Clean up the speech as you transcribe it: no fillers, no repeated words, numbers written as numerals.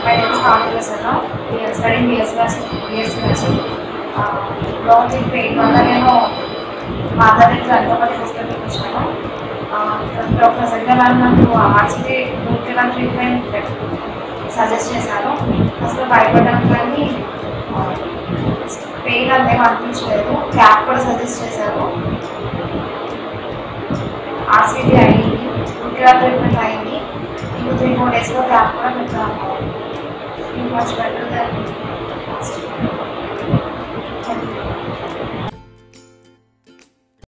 My name is Partha Dental II. We are studying BSc nursing. Launching pain వల్ల నేను Partha Dental II హాస్పిటల్కి వచ్చాను. Doctor Sanjay గారు నాకు RCT root canal treatment suggest చేశారు. అసలు భయపడ్డాను కానీ పెయిన్ అంతేం అనిపించలేదు. క్యాప్ కూడా సజెస్ట్ చేశారు. ఆర్సిటీ అయింది, రూట్ కెనాల్ ట్రీట్మెంట్ అయింది. ఇంకో 3-4 days క్యాప్ కూడా పెట్టాము. Much better than